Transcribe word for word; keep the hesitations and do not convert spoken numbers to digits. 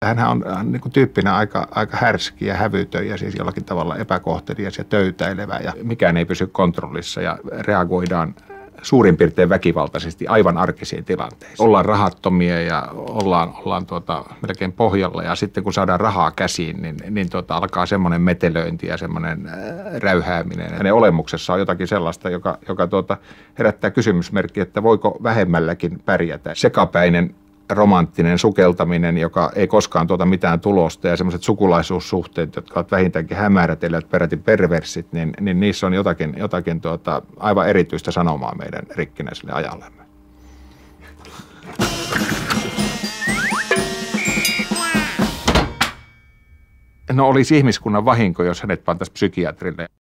Hänhän on niin kuin tyyppinä aika, aika härski ja hävytön ja siis jollakin tavalla epäkohtelias ja töytäilevä ja mikään ei pysy kontrollissa ja reagoidaan suurin piirtein väkivaltaisesti aivan arkisiin tilanteisiin. Ollaan rahattomia ja ollaan, ollaan tuota, melkein pohjalla ja sitten kun saadaan rahaa käsiin, niin, niin tuota, alkaa semmoinen metelöinti ja semmoinen räyhääminen. Hänen olemuksessa on jotakin sellaista, joka, joka tuota, herättää kysymysmerkki, että voiko vähemmälläkin pärjätä. Sekapäinen romanttinen sukeltaminen, joka ei koskaan tuota mitään tulosta ja semmoiset sukulaisuussuhteet, jotka ovat vähintäänkin hämärät, eli peräti perversit, niin, niin niissä on jotakin, jotakin tuota, aivan erityistä sanomaa meidän rikkinäiselle ajallemme. No olisi ihmiskunnan vahinko, jos hänet pantaisiin psykiatrille.